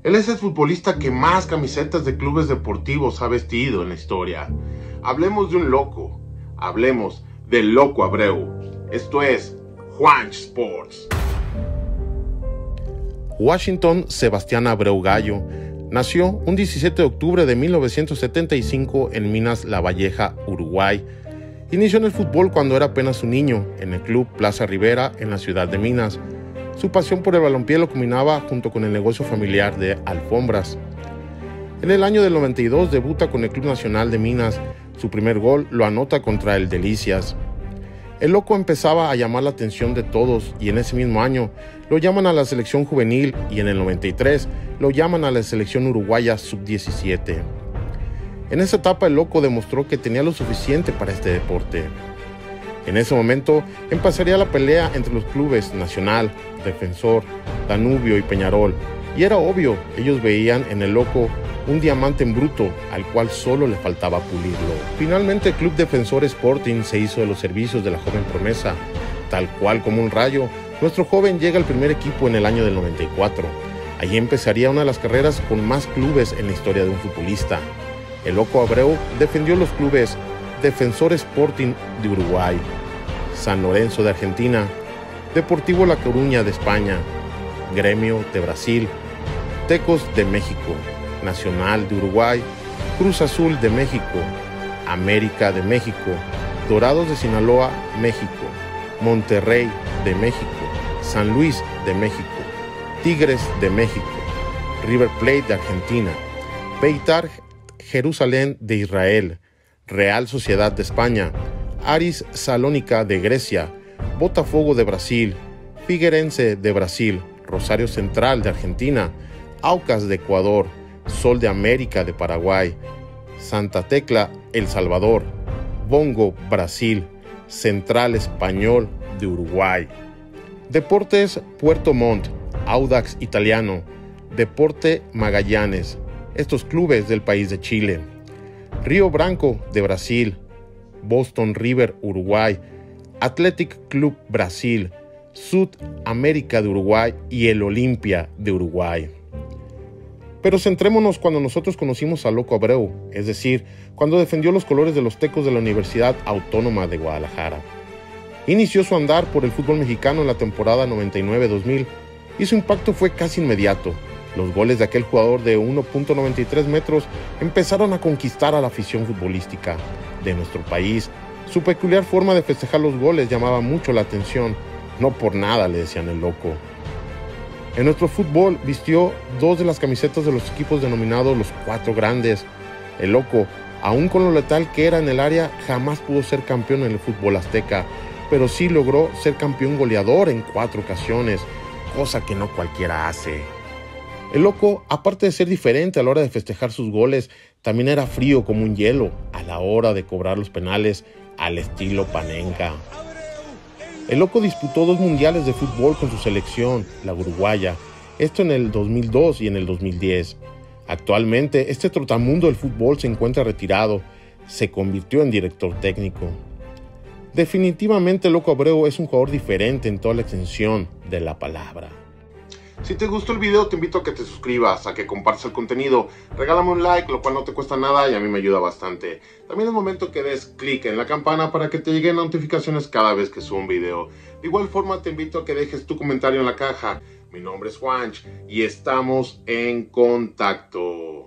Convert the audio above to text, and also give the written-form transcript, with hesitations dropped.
Él es el futbolista que más camisetas de clubes deportivos ha vestido en la historia. Hablemos de un loco, hablemos del Loco Abreu. Esto es Juanch Sports. Washington Sebastián Abreu Gallo nació un 17 de octubre de 1975 en Minas La Valleja, Uruguay. Inició en el fútbol cuando era apenas un niño, en el club Plaza Rivera, en la ciudad de Minas. Su pasión por el balompié lo combinaba junto con el negocio familiar de alfombras. En el año del 92 debuta con el Club Nacional de Minas. Su primer gol lo anota contra el Delicias. El loco empezaba a llamar la atención de todos y en ese mismo año lo llaman a la selección juvenil y en el 93 lo llaman a la selección uruguaya sub-17. En esa etapa el loco demostró que tenía lo suficiente para este deporte. En ese momento empezaría la pelea entre los clubes Nacional, Defensor, Danubio y Peñarol, y era obvio, ellos veían en el loco un diamante en bruto al cual solo le faltaba pulirlo. Finalmente el Club Defensor Sporting se hizo de los servicios de la joven promesa. Tal cual como un rayo, nuestro joven llega al primer equipo en el año del 94. Allí empezaría una de las carreras con más clubes en la historia de un futbolista. El Loco Abreu defendió los clubes Defensor Sporting de Uruguay, San Lorenzo de Argentina, Deportivo La Coruña de España, Gremio de Brasil, Tecos de México, Nacional de Uruguay, Cruz Azul de México, América de México, Dorados de Sinaloa, México, Monterrey de México, San Luis de México, Tigres de México, River Plate de Argentina, Beitar Jerusalén de Israel, Real Sociedad de España, Aris Salónica de Grecia, Botafogo de Brasil, Figueirense de Brasil, Rosario Central de Argentina, Aucas de Ecuador, Sol de América de Paraguay, Santa Tecla El Salvador, Bongo Brasil, Central Español de Uruguay, Deportes Puerto Montt, Audax Italiano, Deporte Magallanes, estos clubes del país de Chile, Río Branco de Brasil, Boston River Uruguay, Athletic Club Brasil, Sud América de Uruguay y el Olimpia de Uruguay. Pero centrémonos cuando nosotros conocimos al Loco Abreu, es decir, cuando defendió los colores de los Tecos de la Universidad Autónoma de Guadalajara. Inició su andar por el fútbol mexicano en la temporada 99-2000 y su impacto fue casi inmediato. Los goles de aquel jugador de 1.93 metros empezaron a conquistar a la afición futbolística de nuestro país. Su peculiar forma de festejar los goles llamaba mucho la atención. No por nada le decían el loco. En nuestro fútbol vistió dos de las camisetas de los equipos denominados los Cuatro Grandes. El loco, aun con lo letal que era en el área, jamás pudo ser campeón en el fútbol azteca, pero sí logró ser campeón goleador en 4 ocasiones, cosa que no cualquiera hace. El loco, aparte de ser diferente a la hora de festejar sus goles, también era frío como un hielo a la hora de cobrar los penales al estilo Panenka. El loco disputó 2 mundiales de fútbol con su selección, la uruguaya, esto en el 2002 y en el 2010. Actualmente, este trotamundo del fútbol se encuentra retirado, se convirtió en director técnico. Definitivamente el Loco Abreu es un jugador diferente en toda la extensión de la palabra. Si te gustó el video, te invito a que te suscribas, a que compartas el contenido, regálame un like, lo cual no te cuesta nada y a mí me ayuda bastante. También es momento que des clic en la campana para que te lleguen notificaciones cada vez que subo un video. De igual forma, te invito a que dejes tu comentario en la caja. Mi nombre es Juanch y estamos en contacto.